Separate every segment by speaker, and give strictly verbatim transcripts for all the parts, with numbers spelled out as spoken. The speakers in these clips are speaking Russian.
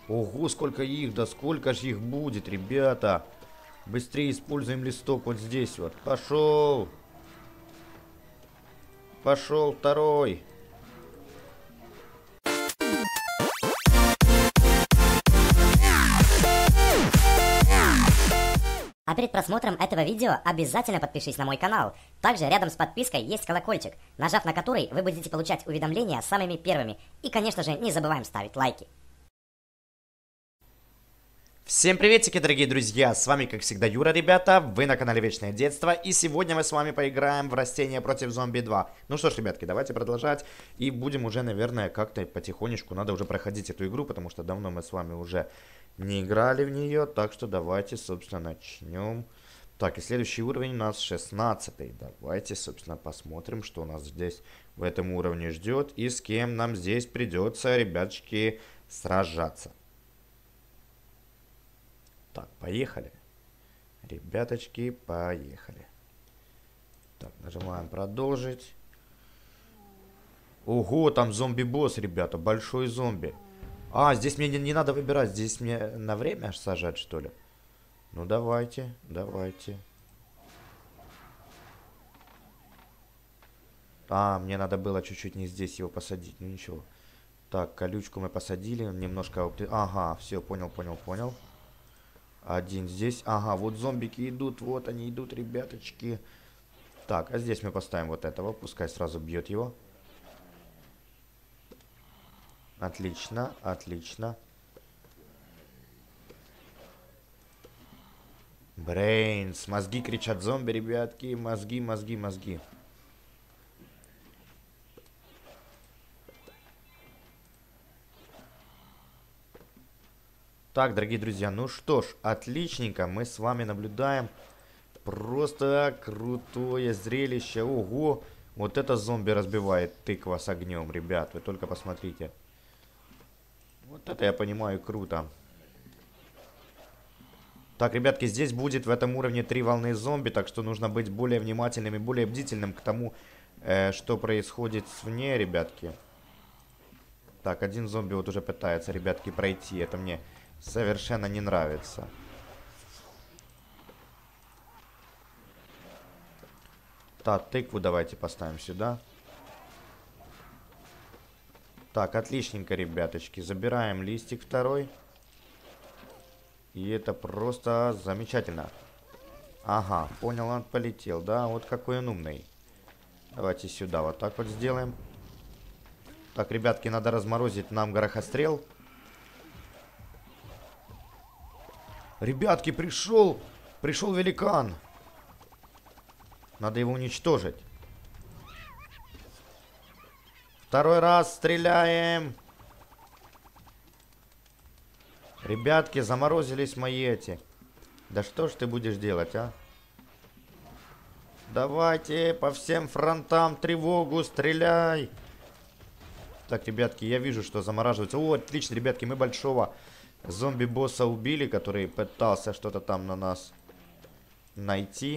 Speaker 1: Ого, сколько их, да сколько ж их будет, ребята. Быстрее используем листок вот здесь вот. Пошел. Пошел второй.
Speaker 2: А перед просмотром этого видео обязательно подпишись на мой канал. Также рядом с подпиской есть колокольчик, нажав на который вы будете получать уведомления самыми первыми. И, конечно же, не забываем ставить лайки.
Speaker 1: Всем приветики, дорогие друзья, с вами, как всегда, Юра, ребята, вы на канале Вечное Детство, и сегодня мы с вами поиграем в Растения против Зомби два. Ну что ж, ребятки, давайте продолжать, и будем уже, наверное, как-то потихонечку, надо уже проходить эту игру, потому что давно мы с вами уже не играли в нее, так что давайте, собственно, начнем. Так, и следующий уровень у нас шестнадцатый, давайте, собственно, посмотрим, что у нас здесь в этом уровне ждет, и с кем нам здесь придется, ребяточки, сражаться. Так, поехали. Ребяточки, поехали. Так, нажимаем продолжить. Ого, там зомби-босс, ребята, большой зомби. А, здесь мне не, не надо выбирать, здесь мне на время аж сажать, что ли? Ну, давайте, давайте. А, мне надо было чуть-чуть не здесь его посадить, ну ничего. Так, колючку мы посадили, немножко... Ага, все, понял, понял, понял. Один здесь. Ага, вот зомбики идут. Вот они идут, ребяточки. Так, а здесь мы поставим вот этого. Пускай сразу бьет его. Отлично, отлично. Брейнс. Мозги кричат зомби, ребятки. Мозги, мозги, мозги. Так, дорогие друзья, ну что ж, отличненько. Мы с вами наблюдаем просто крутое зрелище. Ого, вот это зомби разбивает тыква с огнем, ребят. Вы только посмотрите. Вот это я понимаю круто. Так, ребятки, здесь будет в этом уровне три волны зомби, так что нужно быть более внимательным и более бдительным к тому, э, что происходит вне, ребятки. Так, один зомби вот уже пытается, ребятки, пройти. Это мне совершенно не нравится. Так, тыкву давайте поставим сюда. Так, отличненько, ребяточки. Забираем листик второй. И это просто замечательно. Ага, понял, он полетел, да? Вот какой он умный. Давайте сюда вот так вот сделаем. Так, ребятки, надо разморозить нам горохострел. Ребятки, пришел! Пришел великан! Надо его уничтожить. Второй раз стреляем! Ребятки, заморозились мои эти. Да что ж ты будешь делать, а? Давайте по всем фронтам тревогу, стреляй! Так, ребятки, я вижу, что замораживается. О, отлично, ребятки, мы большого зомби-босса убили, который пытался что-то там на нас найти.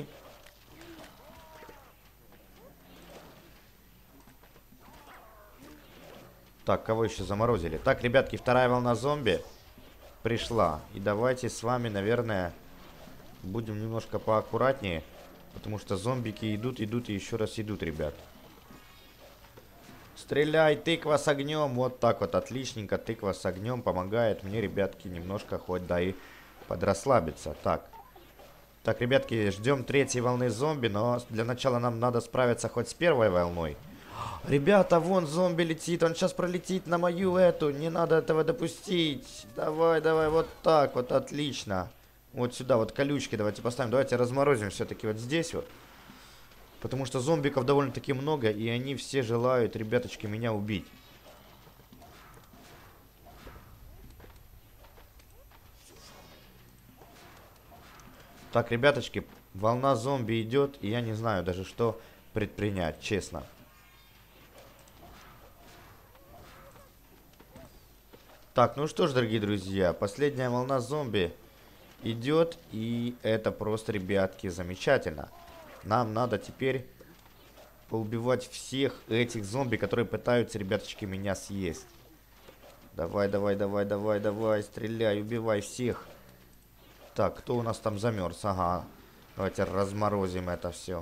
Speaker 1: Так, кого еще заморозили? Так, ребятки, вторая волна зомби пришла. И давайте с вами, наверное, будем немножко поаккуратнее. Потому что зомбики идут, идут и еще раз идут, ребят. Стреляй, тыква с огнем. Вот так вот, отличненько. Тыква с огнем помогает мне, ребятки, немножко хоть да и подрасслабиться. Так. Так, ребятки, ждем третьей волны зомби. Но для начала нам надо справиться хоть с первой волной. Ребята, вон зомби летит. Он сейчас пролетит на мою эту. Не надо этого допустить. Давай, давай, вот так вот, отлично. Вот сюда вот колючки давайте поставим. Давайте разморозим все-таки вот здесь вот. Потому что зомбиков довольно-таки много, и они все желают, ребяточки, меня убить. Так, ребяточки, волна зомби идет, и я не знаю даже, что предпринять, честно. Так, ну что ж, дорогие друзья, последняя волна зомби идет, и это просто, ребятки, замечательно. Нам надо теперь поубивать всех этих зомби, которые пытаются, ребяточки, меня съесть. Давай, давай, давай, давай, давай. Стреляй, убивай всех. Так, кто у нас там замерз? Ага. Давайте разморозим это все.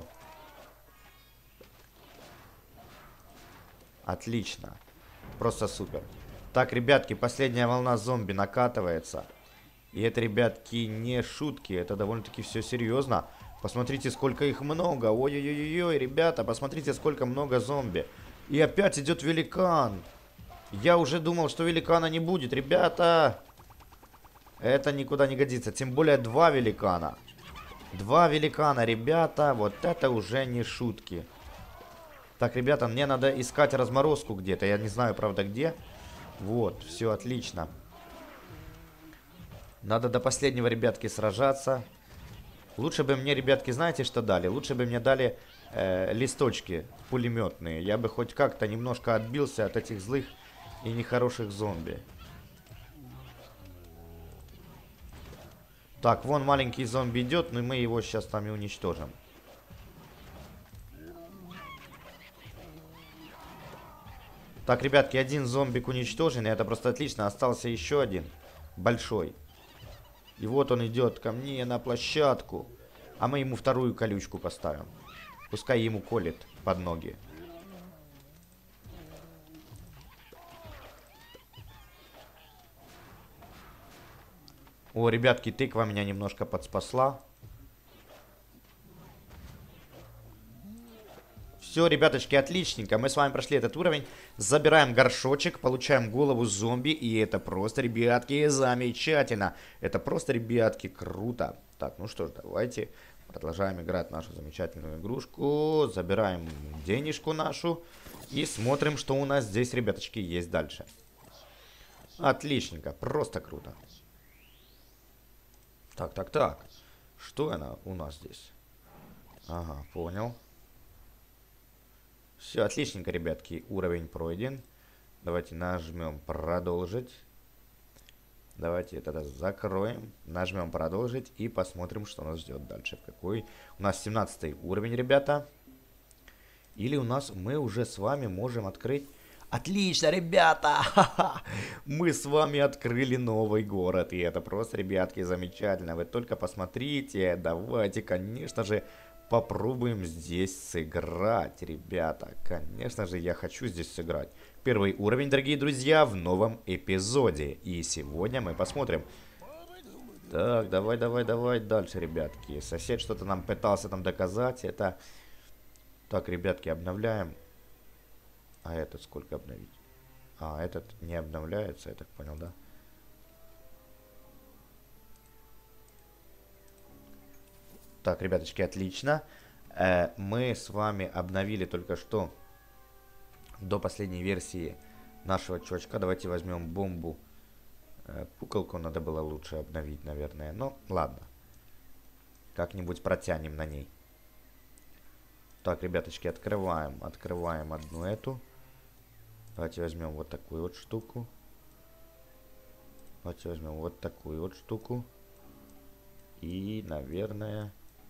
Speaker 1: Отлично. Просто супер. Так, ребятки, последняя волна зомби накатывается. И это, ребятки, не шутки. Это довольно-таки все серьезно. Посмотрите, сколько их много. Ой-ой-ой-ой, ребята, посмотрите, сколько много зомби. И опять идет великан. Я уже думал, что великана не будет, ребята. Это никуда не годится. Тем более два великана. Два великана, ребята. Вот это уже не шутки. Так, ребята, мне надо искать разморозку где-то. Я не знаю, правда, где. Вот, все отлично. Надо до последнего, ребятки, сражаться. Лучше бы мне, ребятки, знаете, что дали? Лучше бы мне дали э, листочки пулеметные. Я бы хоть как-то немножко отбился от этих злых и нехороших зомби. Так, вон маленький зомби идет, но мы его сейчас там и уничтожим. Так, ребятки, один зомбик уничтожен, и это просто отлично. Остался еще один, большой. И вот он идет ко мне на площадку. А мы ему вторую колючку поставим. Пускай ему колет под ноги. О, ребятки, тыква меня немножко подспасла. Все, ребяточки, отличненько. Мы с вами прошли этот уровень. Забираем горшочек, получаем голову зомби. И это просто, ребятки, замечательно. Это просто, ребятки, круто. Так, ну что ж, давайте продолжаем играть нашу замечательную игрушку. Забираем денежку нашу. И смотрим, что у нас здесь, ребяточки, есть дальше. Отличненько, просто круто. Так, так, так. Что она у нас здесь? Ага, понял. Все, отличненько, ребятки. Уровень пройден. Давайте нажмем продолжить. Давайте это закроем. Нажмем продолжить и посмотрим, что нас ждет дальше. Какой у нас семнадцатый уровень, ребята. Или у нас мы уже с вами можем открыть... Отлично, ребята! Ха-ха! Мы с вами открыли новый город. И это просто, ребятки, замечательно. Вы только посмотрите. Давайте, конечно же, попробуем здесь сыграть, ребята. Конечно же, я хочу здесь сыграть. Первый уровень, дорогие друзья, в новом эпизоде. И сегодня мы посмотрим. Так, давай, давай, давай дальше, ребятки. Сосед что-то нам пытался там доказать. Это... Так, ребятки, обновляем. А этот сколько обновить? А, этот не обновляется, я так понял, да? Так, ребяточки, отлично. Э, мы с вами обновили только что до последней версии нашего чувачка. Давайте возьмем бомбу. Э, пукалку надо было лучше обновить, наверное. Ну, ладно. Как-нибудь протянем на ней. Так, ребяточки, открываем. Открываем одну эту. Давайте возьмем вот такую вот штуку. Давайте возьмем вот такую вот штуку. И, наверное,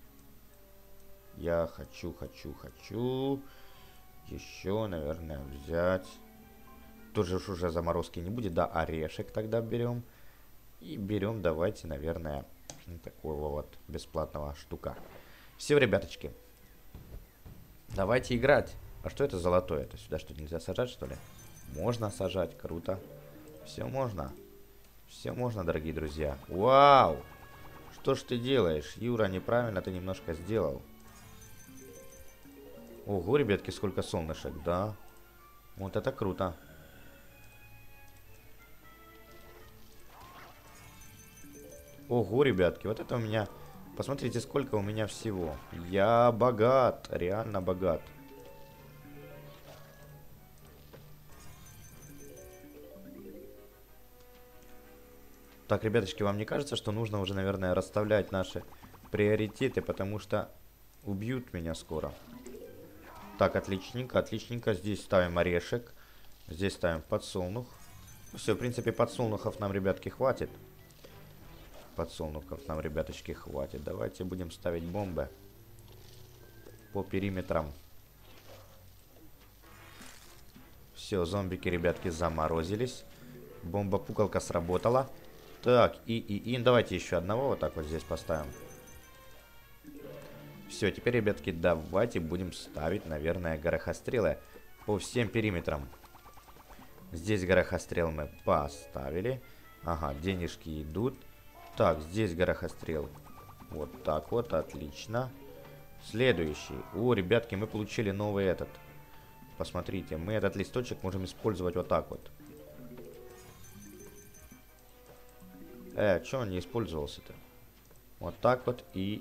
Speaker 1: я хочу, хочу, хочу еще, наверное, взять. Тоже уж уже заморозки не будет, да, орешек тогда берем. И берем, давайте, наверное, такого вот бесплатного штука. Все, ребяточки. Давайте играть. А что это золотое? Это сюда что, нельзя сажать, что ли? Можно сажать, круто. Все можно. Все можно, дорогие друзья. Вау! Что ж ты делаешь? Юра, неправильно ты немножко сделал. Ого, ребятки, сколько солнышек, да? Вот это круто. Ого, ребятки, вот это у меня... Посмотрите, сколько у меня всего. Я богат, реально богат. Так, ребяточки, вам не кажется, что нужно уже, наверное, расставлять наши приоритеты, потому что убьют меня скоро. Так, отличненько, отличненько. Здесь ставим орешек. Здесь ставим подсолнух. Ну, все, в принципе, подсолнухов нам, ребятки, хватит. Подсолнухов нам, ребяточки, хватит. Давайте будем ставить бомбы по периметрам. Все, зомбики, ребятки, заморозились. Бомба-пукалка сработала. Так, и, и, и давайте еще одного вот так вот здесь поставим. Все, теперь, ребятки, давайте будем ставить, наверное, горохострелы по всем периметрам. Здесь горохострел мы поставили. Ага, денежки идут. Так, здесь горохострел. Вот так вот, отлично. Следующий. О, ребятки, мы получили новый этот. Посмотрите, мы этот листочек можем использовать вот так вот. Э, что он не использовался-то? Вот так вот и...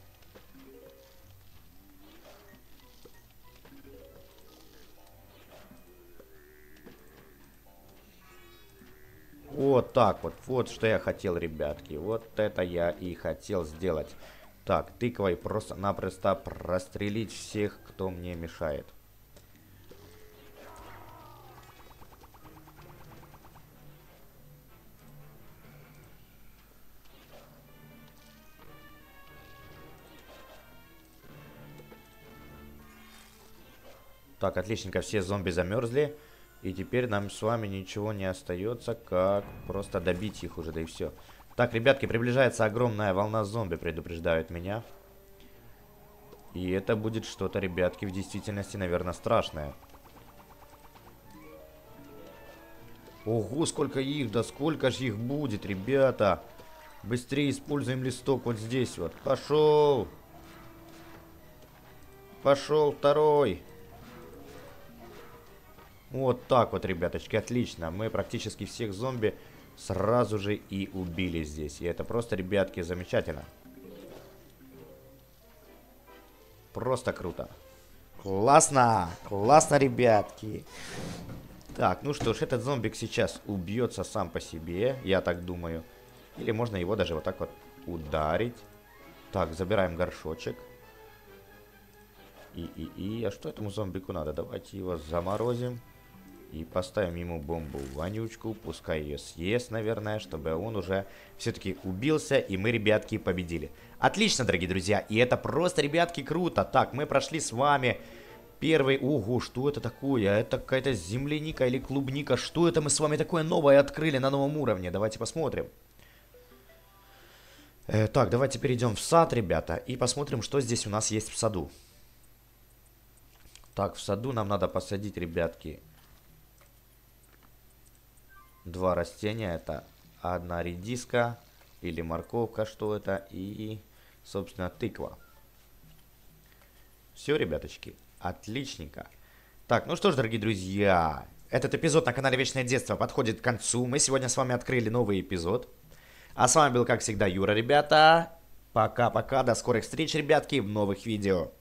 Speaker 1: Вот так вот. Вот что я хотел, ребятки. Вот это я и хотел сделать. Так, тыквой просто-напросто прострелить всех, кто мне мешает. Так, отличненько, все зомби замерзли. И теперь нам с вами ничего не остается, как просто добить их уже, да и все. Так, ребятки, приближается огромная волна зомби, предупреждают меня. И это будет что-то, ребятки, в действительности, наверное, страшное. Ого, сколько их, да сколько же их будет, ребята. Быстрее используем листок вот здесь вот. Пошел. Пошел второй. Вот так вот, ребяточки, отлично. Мы практически всех зомби сразу же и убили здесь. И это просто, ребятки, замечательно. Просто круто. Классно! Классно, ребятки! Так, ну что ж, этот зомбик сейчас убьется сам по себе, я так думаю. Или можно его даже вот так вот ударить. Так, забираем горшочек. И, и, и, а что этому зомбику надо? Давайте его заморозим. И поставим ему бомбу-вонючку. Пускай ее съест, наверное, чтобы он уже все-таки убился. И мы, ребятки, победили. Отлично, дорогие друзья. И это просто, ребятки, круто. Так, мы прошли с вами первый... Ого, что это такое? Это какая-то земляника или клубника? Что это мы с вами такое новое открыли на новом уровне? Давайте посмотрим. Э, так, давайте перейдем в сад, ребята. И посмотрим, что здесь у нас есть в саду. Так, в саду нам надо посадить, ребятки, два растения. Это одна редиска или морковка, что это, и, собственно, тыква. Все, ребяточки, отличненько. Так, ну что ж, дорогие друзья, этот эпизод на канале Вечное Детство подходит к концу. Мы сегодня с вами открыли новый эпизод. А с вами был, как всегда, Юра, ребята. Пока-пока, до скорых встреч, ребятки, в новых видео.